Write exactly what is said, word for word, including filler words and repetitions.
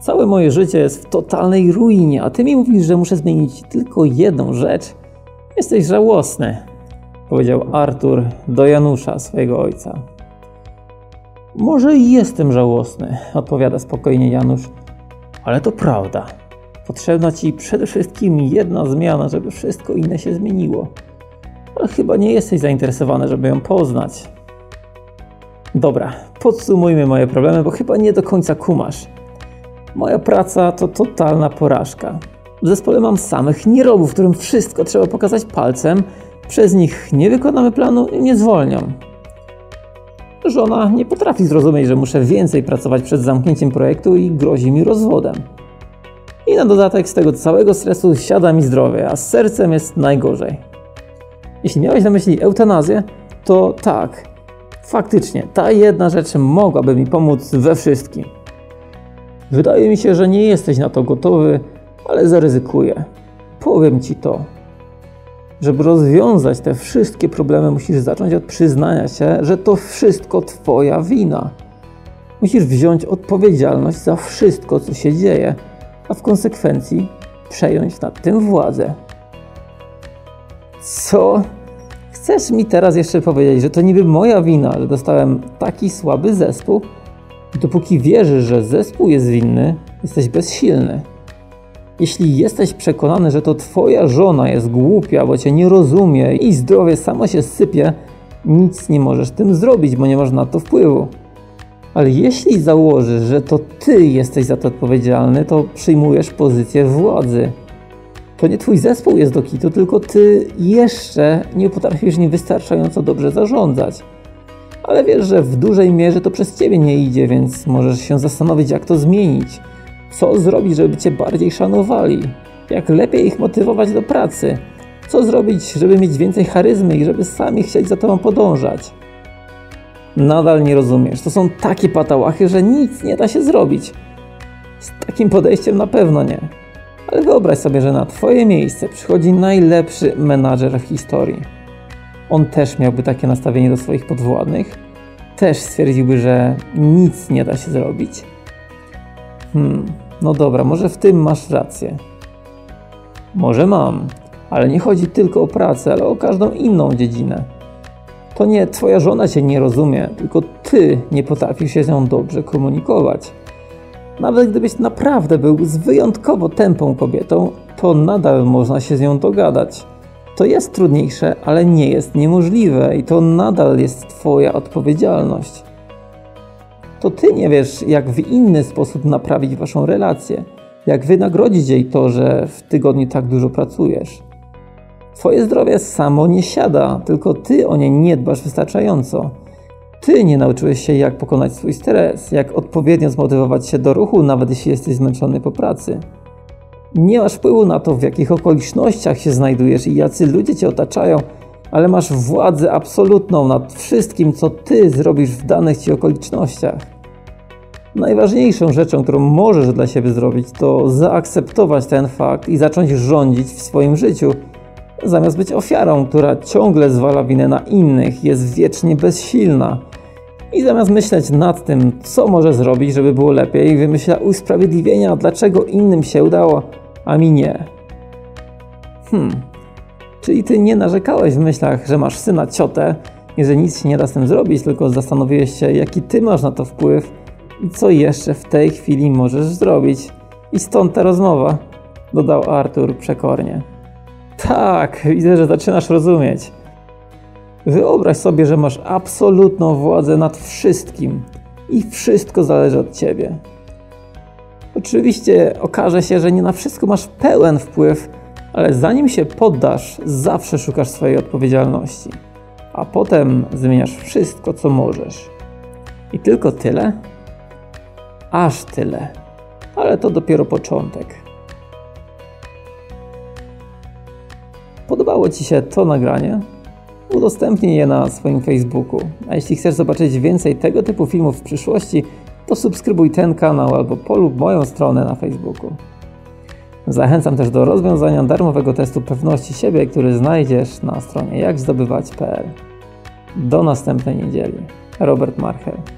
Całe moje życie jest w totalnej ruinie, a ty mi mówisz, że muszę zmienić tylko jedną rzecz? Jesteś żałosny, powiedział Artur do Janusza, swojego ojca. Może i jestem żałosny, odpowiada spokojnie Janusz, ale to prawda. Potrzebna ci przede wszystkim jedna zmiana, żeby wszystko inne się zmieniło. Ale chyba nie jesteś zainteresowany, żeby ją poznać. Dobra, podsumujmy moje problemy, bo chyba nie do końca kumasz. Moja praca to totalna porażka. W zespole mam samych nierobów, którym wszystko trzeba pokazać palcem. Przez nich nie wykonamy planu i mnie zwolnią. Żona nie potrafi zrozumieć, że muszę więcej pracować przed zamknięciem projektu i grozi mi rozwodem. I na dodatek z tego całego stresu siada mi zdrowie, a z sercem jest najgorzej. Jeśli miałeś na myśli eutanazję, to tak, faktycznie ta jedna rzecz mogłaby mi pomóc we wszystkim. Wydaje mi się, że nie jesteś na to gotowy, ale zaryzykuję. Powiem ci to. Żeby rozwiązać te wszystkie problemy, musisz zacząć od przyznania się, że to wszystko twoja wina. Musisz wziąć odpowiedzialność za wszystko, co się dzieje, a w konsekwencji przejąć nad tym władzę. Co? Chcesz mi teraz jeszcze powiedzieć, że to niby moja wina, że dostałem taki słaby zespół? Dopóki wierzysz, że zespół jest winny, jesteś bezsilny. Jeśli jesteś przekonany, że to twoja żona jest głupia, bo cię nie rozumie i zdrowie samo się sypie, nic nie możesz tym zrobić, bo nie masz na to wpływu. Ale jeśli założysz, że to ty jesteś za to odpowiedzialny, to przyjmujesz pozycję władzy. To nie twój zespół jest do kitu, tylko ty jeszcze nie potrafisz nim wystarczająco dobrze zarządzać. Ale wiesz, że w dużej mierze to przez ciebie nie idzie, więc możesz się zastanowić, jak to zmienić. Co zrobić, żeby cię bardziej szanowali? Jak lepiej ich motywować do pracy? Co zrobić, żeby mieć więcej charyzmy i żeby sami chcieli za tobą podążać? Nadal nie rozumiesz. To są takie patałachy, że nic nie da się zrobić. Z takim podejściem na pewno nie. Ale wyobraź sobie, że na twoje miejsce przychodzi najlepszy menadżer w historii. On też miałby takie nastawienie do swoich podwładnych. Też stwierdziłby, że nic nie da się zrobić. Hmm, no dobra, może w tym masz rację. Może mam, ale nie chodzi tylko o pracę, ale o każdą inną dziedzinę. To nie twoja żona cię nie rozumie, tylko ty nie potrafisz się z nią dobrze komunikować. Nawet gdybyś naprawdę był z wyjątkowo tępą kobietą, to nadal można się z nią dogadać. To jest trudniejsze, ale nie jest niemożliwe i to nadal jest twoja odpowiedzialność. To ty nie wiesz, jak w inny sposób naprawić waszą relację, jak wynagrodzić jej to, że w tygodniu tak dużo pracujesz. Twoje zdrowie samo nie siada, tylko ty o nie nie dbasz wystarczająco. Ty nie nauczyłeś się, jak pokonać swój stres, jak odpowiednio zmotywować się do ruchu, nawet jeśli jesteś zmęczony po pracy. Nie masz wpływu na to, w jakich okolicznościach się znajdujesz i jacy ludzie cię otaczają, ale masz władzę absolutną nad wszystkim, co ty zrobisz w danych ci okolicznościach. Najważniejszą rzeczą, którą możesz dla siebie zrobić, to zaakceptować ten fakt i zacząć rządzić w swoim życiu, zamiast być ofiarą, która ciągle zwala winę na innych, jest wiecznie bezsilna. I zamiast myśleć nad tym, co może zrobić, żeby było lepiej, wymyśla usprawiedliwienia, dlaczego innym się udało, a mi nie. Hmm, czyli ty nie narzekałeś w myślach, że masz syna ciotę i że nic się nie da z tym zrobić, tylko zastanowiłeś się, jaki ty masz na to wpływ i co jeszcze w tej chwili możesz zrobić. I stąd ta rozmowa, dodał Artur przekornie. Tak, widzę, że zaczynasz rozumieć. Wyobraź sobie, że masz absolutną władzę nad wszystkim i wszystko zależy od ciebie. Oczywiście okaże się, że nie na wszystko masz pełen wpływ, ale zanim się poddasz, zawsze szukasz swojej odpowiedzialności. A potem zmieniasz wszystko, co możesz. I tylko tyle? Aż tyle. Ale to dopiero początek. Podobało ci się to nagranie? Udostępnij je na swoim Facebooku. A jeśli chcesz zobaczyć więcej tego typu filmów w przyszłości, to subskrybuj ten kanał albo polub moją stronę na Facebooku. Zachęcam też do rozwiązania darmowego testu pewności siebie, który znajdziesz na stronie jak zdobywać kropka p l. Do następnej niedzieli. Robert Marchel.